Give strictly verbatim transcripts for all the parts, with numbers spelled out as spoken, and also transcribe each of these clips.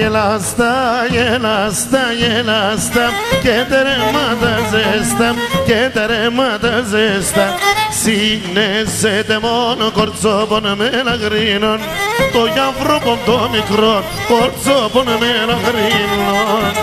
γελάστα, γελάστα, γελάστα και τερέματα ζέστα, και τερέματα ζέστα. Συνέσετε μόνο κορτσόπον με λαγρίνον, το γιαυρόπον το μικρό, κορτσόπον με λαγρίνον.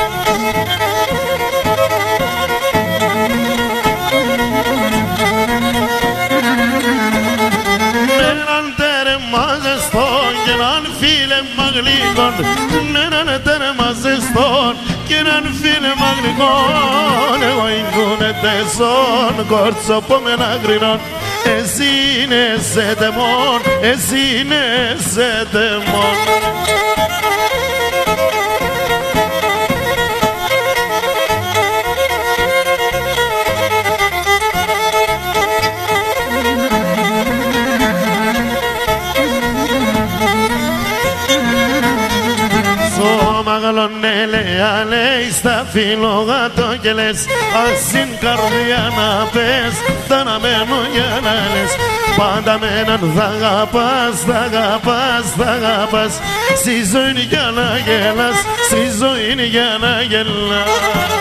Με έναν τέρμα ζεστόν και έναν φίλεμα γλυκόν, με έναν τέρμα ζεστόν και έναν φίλεμα γλυκόν, εγώ ήμουν τεσόν κορτσόπον με λαγρίνον. Εσύ νέσετε μόν, εσύ νέσετε μόν. Μαγαλώνε λέα λέει στα φύλλογα το και λες, ας την καρδιά να πες, θα να μένω για να λες. Πάντα με έναν θα αγαπάς, θα αγαπάς, θα αγαπάς. Στη ζωή είναι για να γελάς, στη ζωή είναι για να γελάς.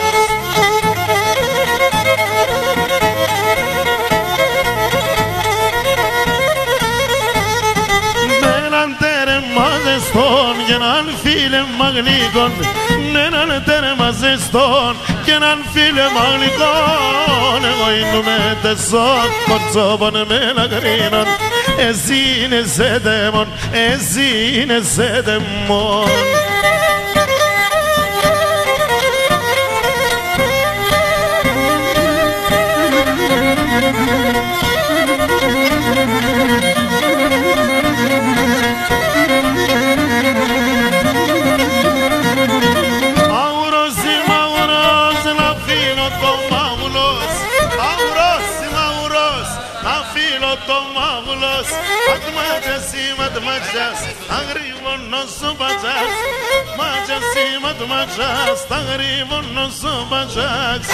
Ζεστόν και έναν φίλεμα γλυκόν, έναν τέρμα ζεστόν και έναν φίλεμα γλυκόν. Εγώ ήμουν τεσόν κορτσόπον με λαγρίνον. Εσύ είναι σε δαίμον, εσύ είναι σε δαίμον. Αγρίμονος ο μπατζάς, μάτζας σήμα του μάτζας, αγρίμονος ο μπατζάς.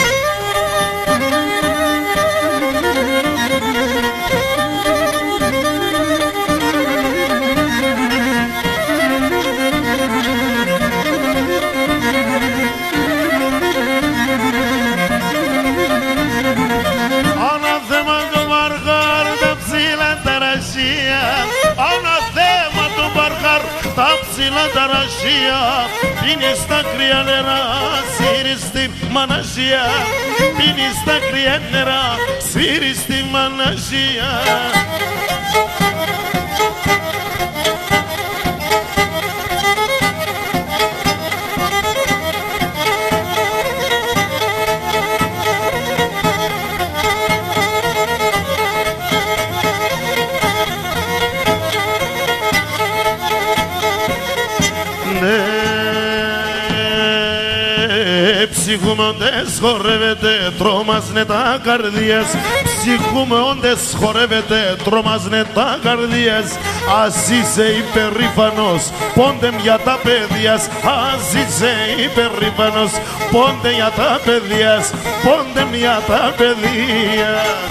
Ανάθεμα το βαργάρ, τα ψηλά τα ρασία. Ανάθεμα το βαργάρ, τα ψηλά τα ρασία. Πίνει στα κρύα νερά, σύρεις τη μανασία. Πίνει στα κρύα νερά, σύρεις τη μανασία. Ψυχούμε όντες χορεύεται, τρόμαζνε τα καρδίες. Ψυχούμε όντες χορεύεται, τρόμαζνε τα καρδίες. Ας είσαι υπερήφανος, πόντε για τα παιδείας. Ας είσαι υπερήφανος, πόντε για τα παιδείας. Πόντε για τα παιδείας.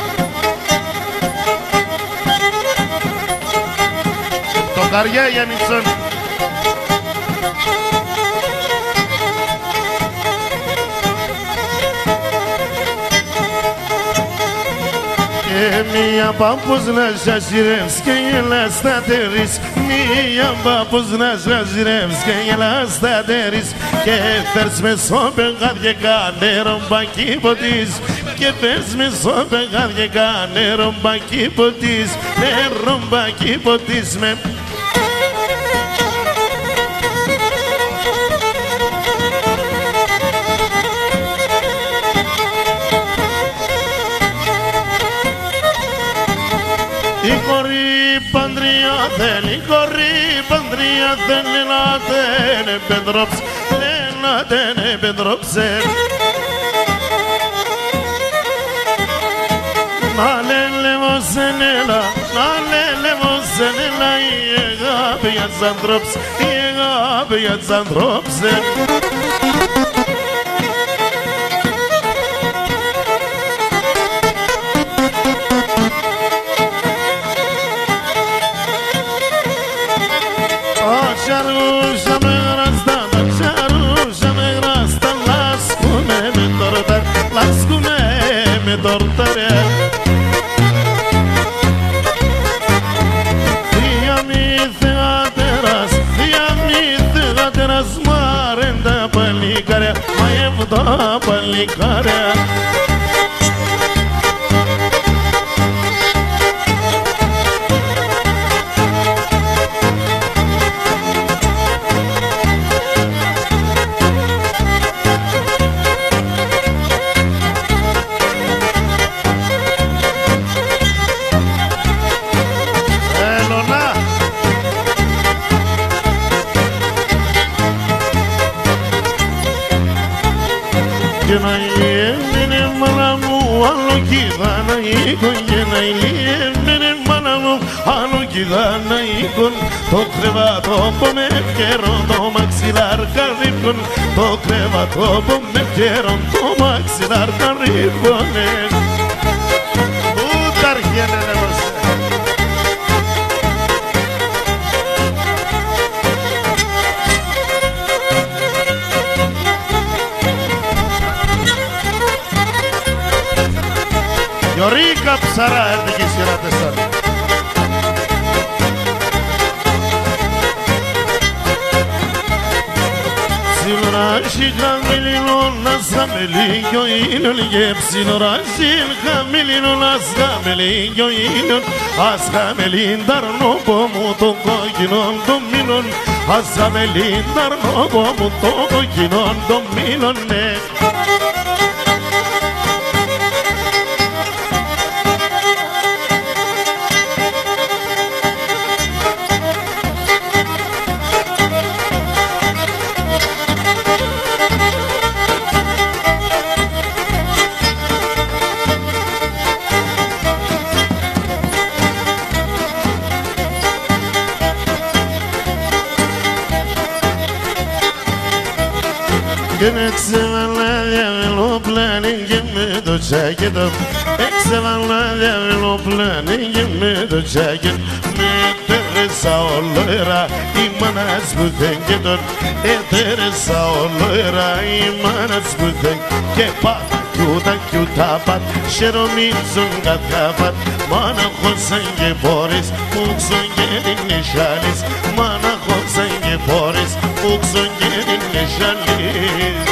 Το καριά Γιάννητσον. Μία πάπος να ζαζιρεύς και γελάς θα τερείς. Μία πάπος να ζαζιρεύς και γελάς θα τερείς. Και φέρς με στο πεγάδικα νερόμπακι ποτής. Και φέρς με στο πεγάδικα νερόμπακι ποτής. Νερόμπακι ποτής με. Η κορή παντρία θέλει, η κορή παντρία θέλει να την επεντρόψει, να την επεντρόψει. Να λένε πως είναι έλα, να λένε πως είναι έλα, η αγάπη για τους ανθρώπους, η αγάπη για τους ανθρώπους. Aşarmışa παλικάρια, μαγεύτα παλικάρια. Και να έμενε μάνα μου, άλλο κοίτα να οίκον. Και να έμενε μάνα μου, άλλο κοίτα να οίκον. Το κρεβάτο που με καιρό, το μαξιλάρ καρύβκον. Το κρεβάτο που με καιρό, το μαξιλάρ καρύβκον. Ούτε αρχιένε ρε μωσέ. Γιωρίκα ψαρά έρθει και η σειρά τεσσάρι. Ψιλοράζει χαμηλινό να σαμελί κι ο ήλιον. Και ψιλοράζει χαμηλινό να σαμελί κι ο ήλιον. Ας χαμελίν ταρνόπο μου το κόκκινο το μήλον. Ας χαμελίν ταρνόπο μου το κόκκινο το μήλον. Και με ξεβαλά διαβελοπλάνη και με το τσάκετο. Με ξεβαλά διαβελοπλάνη και με το τσάκετο. Με τέρεσα ολόερα η μάνας που θέγκετον. Ε τέρεσα ολόερα η μάνας που θέγκετον. Και πάτα κιούτα κιούτα πατ, χαιρομίζουν κατκάπατ. Μάνα χώσαν και πόρες, πούξον και την νεσχάλης. Μάνα χώσαν και πόρες, πούξον και την νεσχάλης.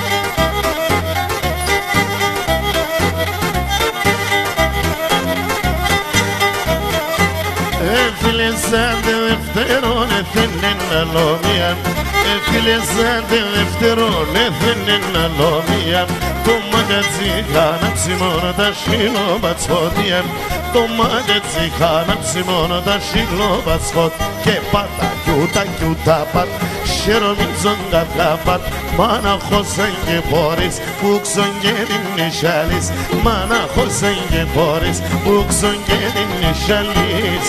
Έφυλες άντε δευτερόν, έθενεν αλόμια. Έφυλες άντε δευτερόν, έθενεν αλόμια. Το μαγαζί χάναψε μόνο τα σιλοπατσχότια. Το μαγαζί χάναψε μόνο τα σιλοπατσχότια. Και πάτα κιούτα κιούτα πατ, χαιρομίζον κατκάπατ. Μάνα χώσαν και πόρες, πούξον και την νεσχάλης. Μάνα χώσαν και πόρες, πούξον και την νεσχάλης.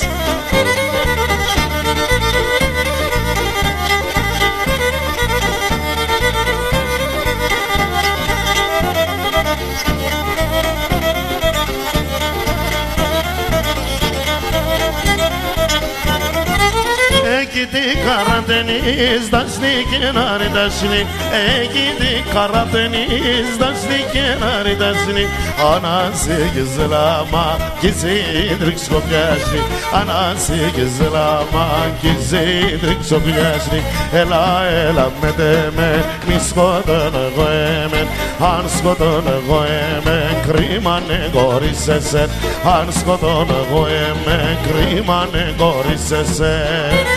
Ekiti Karadeniz daşlı kenarı daşlı. Ekiti Karadeniz daşlı kenarı daşlı. Anası güzel ama güzeldir çok yaşlı. Anası güzel ama güzeldir çok yaşlı. Ela ela medeme miskodan goemen. Hanskodan goemen krimane goriseset. Hanskodan goemen krimane goriseset.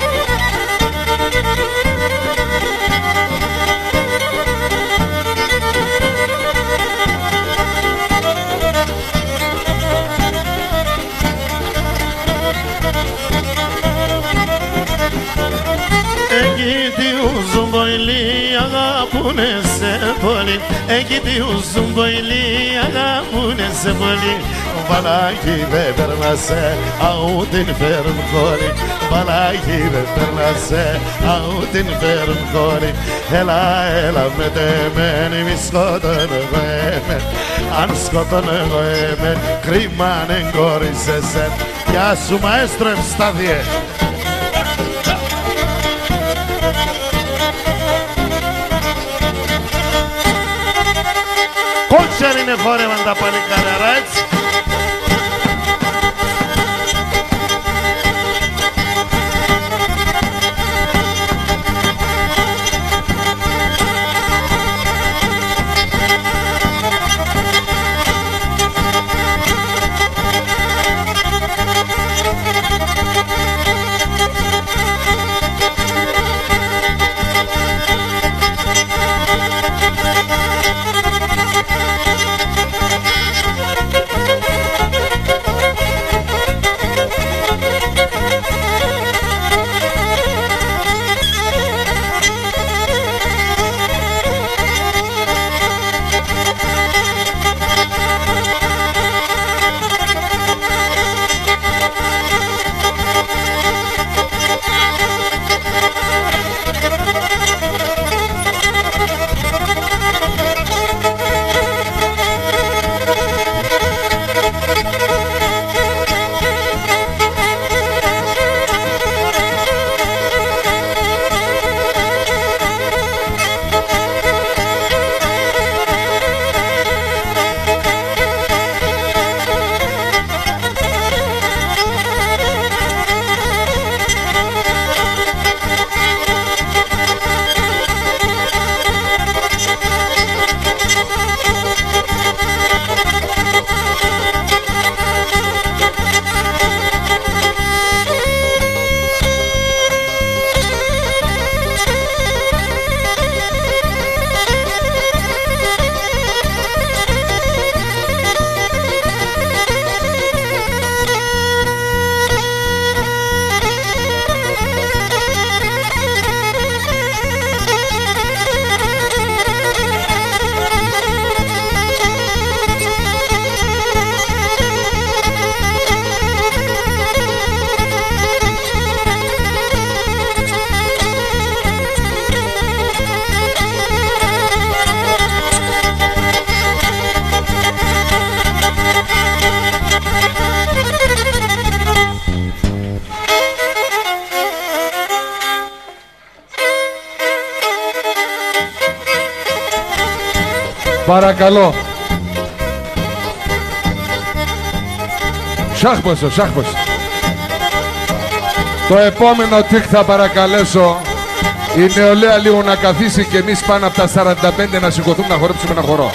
Ekiti uzun boylu agapune sepoli. Ekiti uzun boylu agapune sepoli. Balaki bebermase audin ferm koli. Balaki bebermase audin ferm koli. Hela hela medemen miskodan goemen. Anskodan goemen krimanen gorisesen. Γεια σου μαέστρο Ευστάδιε. Κότσερ είναι χόρευαν τα παλικάρια, έτσι. Παρακαλώ. Σάχποσο, σάχποσο. Το επόμενο τικ θα παρακαλέσω η νεολαία λίγο να καθίσει και εμείς πάνω από τα σαράντα πέντε να σηκωθούμε να χορέψουμε ένα χορό.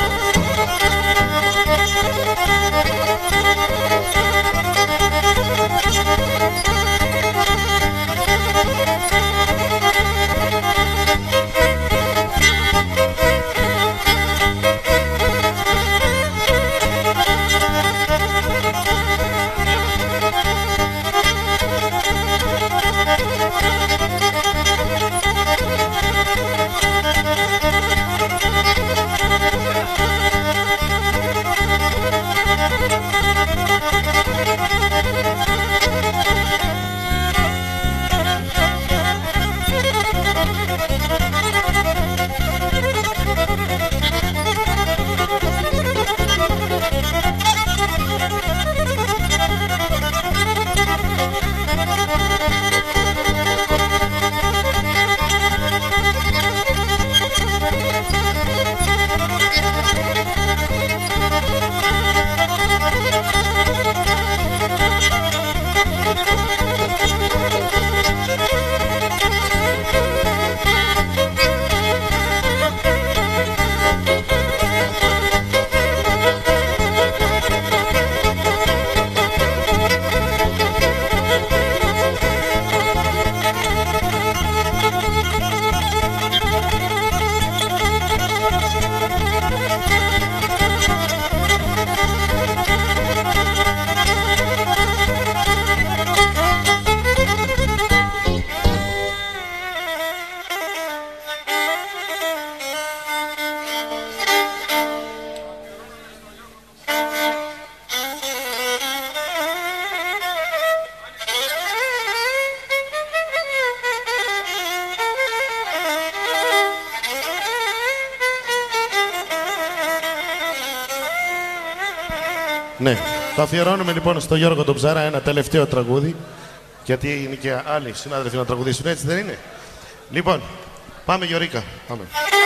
Ναι, το αφιερώνουμε λοιπόν στο Γιώργο τον Ψάρα ένα τελευταίο τραγούδι, γιατί είναι και άλλοι συνάδελφοι να τραγουδήσουν, έτσι δεν είναι? Λοιπόν, πάμε Γιωρίκα, πάμε.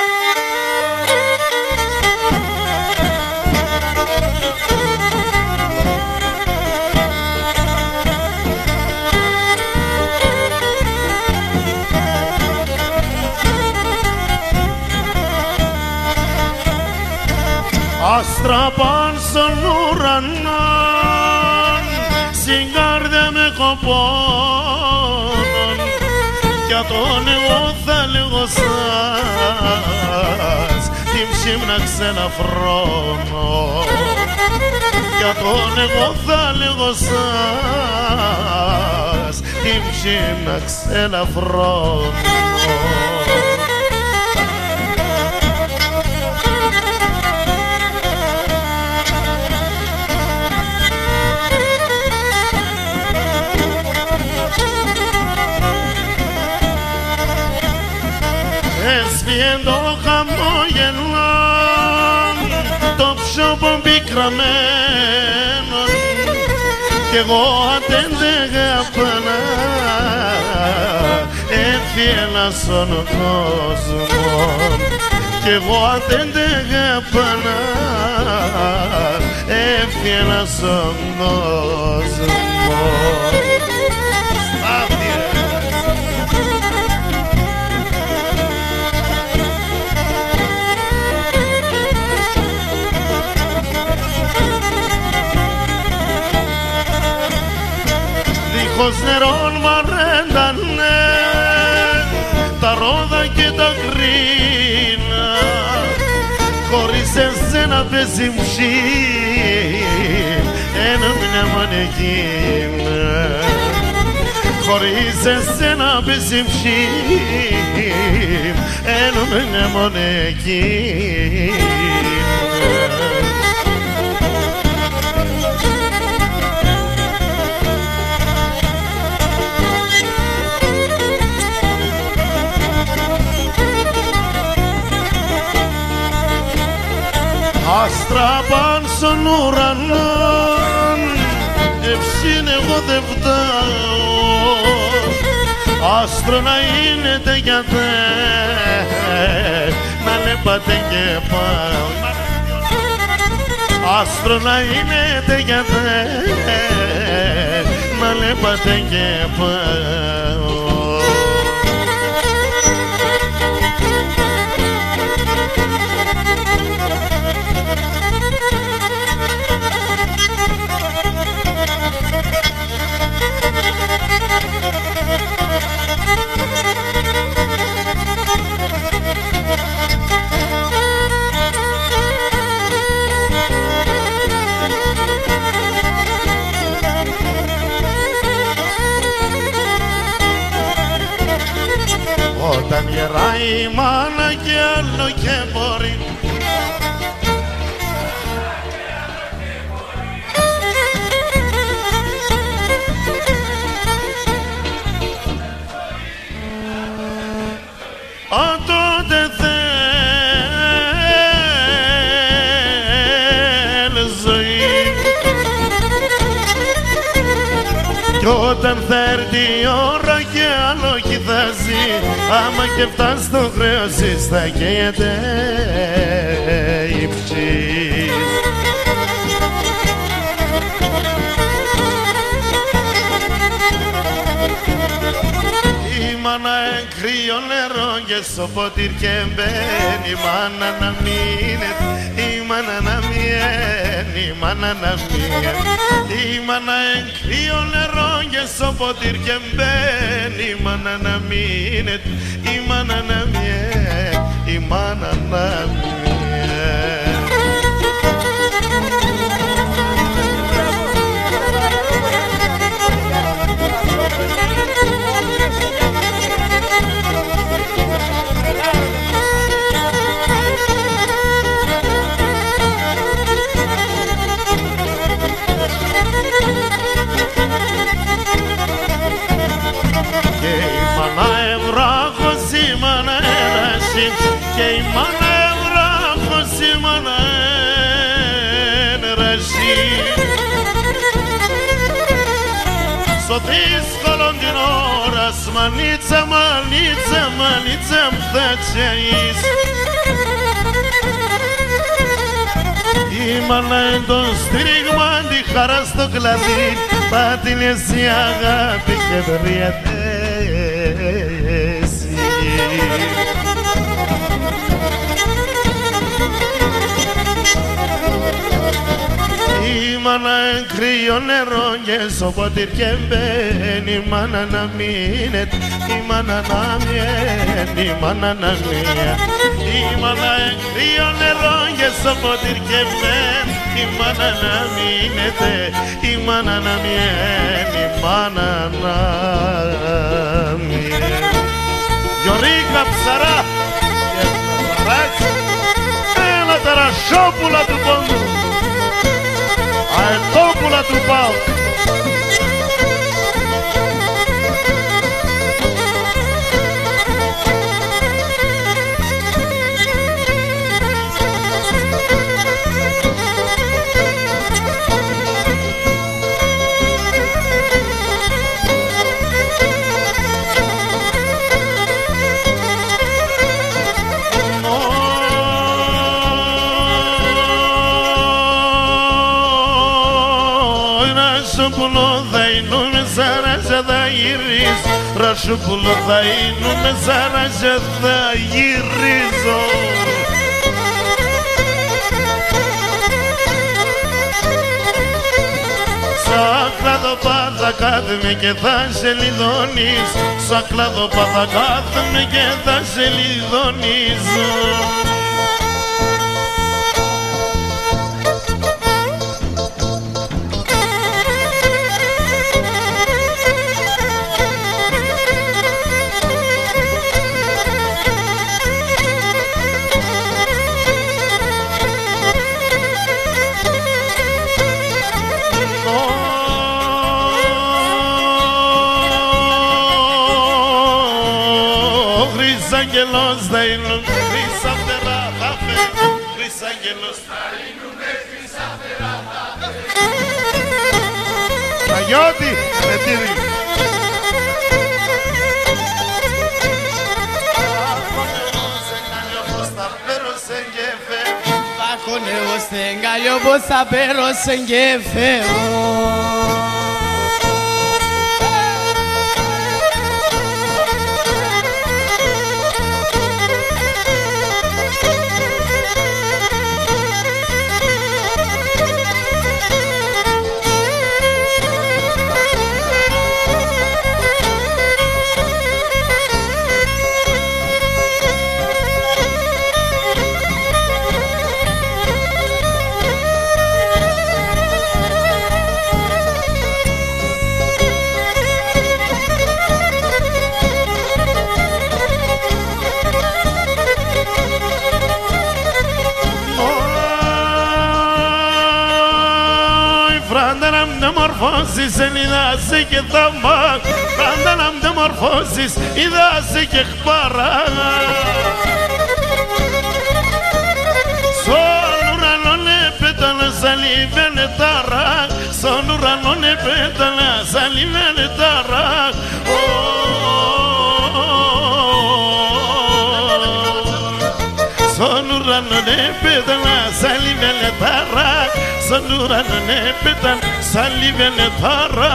Άστρα παν στον ουρανό, στην καρδιά με κοπώνουν, για τον εγώ θα λέγω σας, την ψήμνα ξεναφρώνω. Για τον εγώ θα λέγω σας, την ψήμνα ξεναφρώνω. Έσβησε το χαμόγελο, το ψώπο πικραμένο, κι εγώ ατέντεγα πάνω, έφυγα στον κόσμο. Κι εγώ ατέντεγα πάνω, έφυγα στον κόσμο. Δίχως νερόν μαρέντανε τα ρόδα και τα κρίνα, χωρίς εσένα παίζει μουσί ένα μνημονεκίνα. Χωρίς εσένα παίζει μουσί ένα μνημονεκίνα. Άστρα παν στον ουρανό, ευσύν εγώ δεν φτάω. Άστρο να είναι τε για τε, να λέπατε και πάω. άστρο να είναι τεγιατέ, να λέπατε και πάω. Όταν γεράει η μάνα και άλλο και μπορεί, α, τότε θέλει ζωή. Κι όταν θα έρθει η ώρα και άλλο κοιτάζει, άμα και φτάσει στο χρέος θα καίγεται η ψυχή. Η μάνα κρύο νερό και στο ποτήρι και μπαίνει, η μάνα να μείνεται, η μάνα να μείνει, η μάνα να μείνει. Η μάνα κρύο νερό και στο ποτήρι και μπαίνει, η μάνα να μείνεται, η μάνα να μείνει, η μάνα να μείνει. Και η μάνα ευράχος, η μάνα ενρασί. Στο δύσκολο την ώρα, μανίτσα, μανίτσα, μανίτσα μου θα τσιαείς. Η μάνα εν το στρίγμα, τη χαρά στο κλαδί, πάτη εσύ αγάπη και βριέται εσύ. Η μάνα κρύο νερό και στο ποτήρι και μπαίνει, η μάνα να μείνεται, η μάνα να μείνει, η μάνα να μείνει. Η μάνα κρύο νερό και στο ποτήρι και μπαίνει, η μάνα να μείνεται, η μάνα να μείνει, η μάνα να μείνει. Γιωρίκα ψαρά και ψαράκι, έλα τα ρασόπουλα του πόντου, αετόπουλα του ΠΑΟΚ. Ρασόπουλο θα είνουμε σαράζα θα γυρίζω, Ρασόπουλο θα είνουμε σαράζα θα γυρίζω. Σαν κλαδοπά θα κάθομαι και θα σε λιδώνεις, σαν κλαδοπά θα κάθομαι και θα σε λιδώνίζω. Χρυσάγγελος θα είνουμε, χρυσάφτερα θα φέρουμε, Χρυσάγγελος θα είνουμε, χρυσάφτερα θα φέρουμε. Παναγιώτη, με τύρι. Κονεύω στέγκαλιο πως θα πέρωσεν και φεύγω. Μορφώσεις ενιδάσει και θαμπά, πάντα να μ' μορφώσεις ειδάσει και χπαρά. Στον ουρανόν επέταλα σαλίβαινε ταρά, στον ουρανόν επέταλα σαλίβαινε ταρά. Στον ουρανόν επέταλα σαλίβαινε ταρά, στον ουρανόν επέταλα σαλίβαινε ταρά.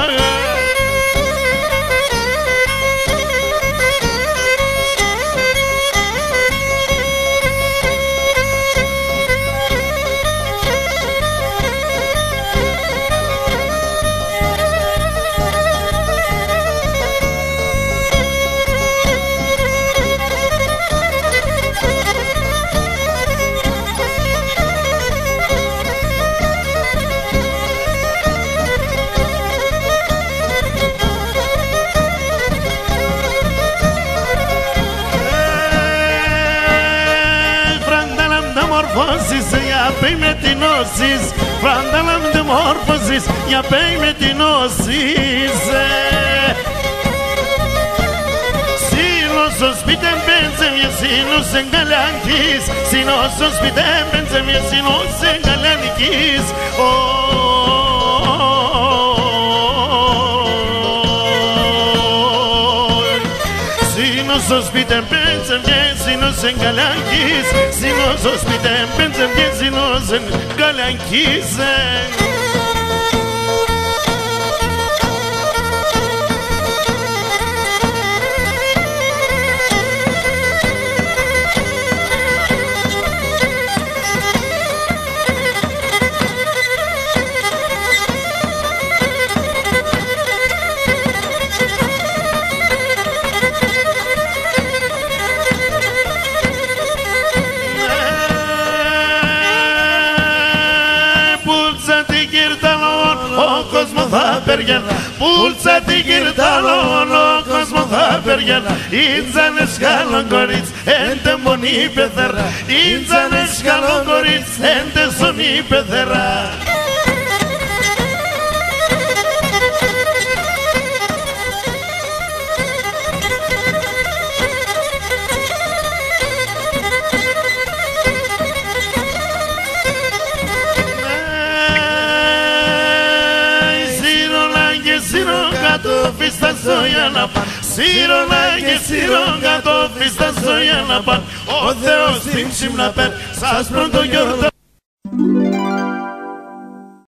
Για πέι με την όσεις, φραντάλα με την μόρφωσης, για πέι με την όσεις. Σύνος σπίτι μπέντσε μια σύνος εγκαλιανικής, σύνος σπίτι μπέντσε μια σύνος εγκαλιανικής. Σύνος σπίτι μπέντσε μια σύνος εγκαλιανικής, σύνος σπίτι μπέντσε μια σύνος εγκαλιανικής. Θα περγένα, πούλτσα την κυρτάλων, ο κόσμο θα περγένα. Ήτζανε σκάλον κορίτς, έντε μονή πεθερά. Ήτζανε σκάλον κορίτς, έντε σονή πεθερά. Σύρωνα και σύρογγα το φίστα στο για να πάνε. Ο Θεός την ψημναπέρ σας πρώτο γιορτά.